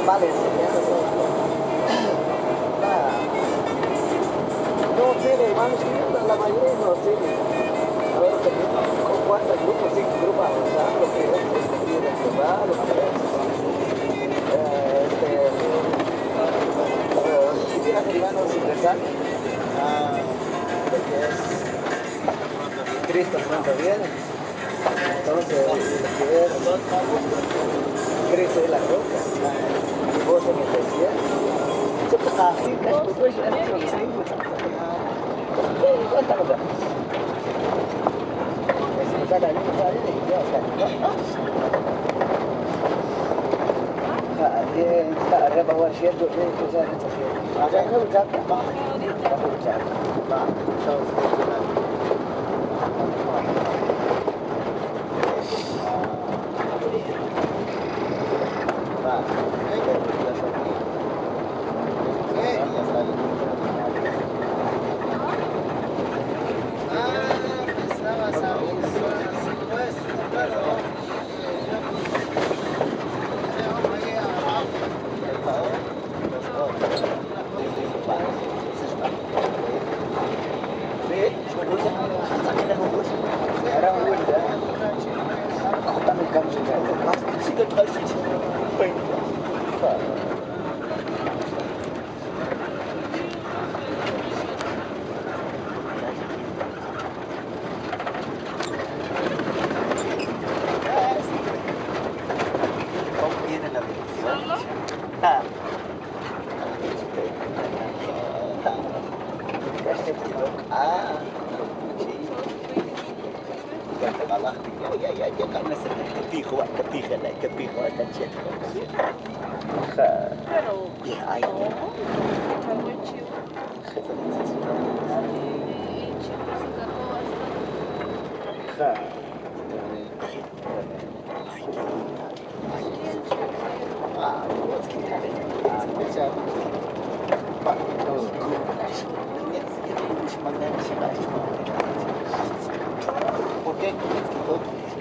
mal enseñando todo. No tiene, hermanos, la mayoría no tiene. A ver, ¿con cuántos grupos? Sí, grupos avanzados, lo que es el Coban, lo que es si quieras, hermanos, ingresar lo que es Cristo pronto viene. Entonces, lo que es Cristo de la roca, y vos en el desierto. Se toca así, casi tu cuello, es lo que se dice. ¿Cuántas cosas? Se saca el mismo y ya está. Arriba va siendo cosa en esta fiesta. Allá no lo saca. Va, no lo saca. Va, ¿Por qué?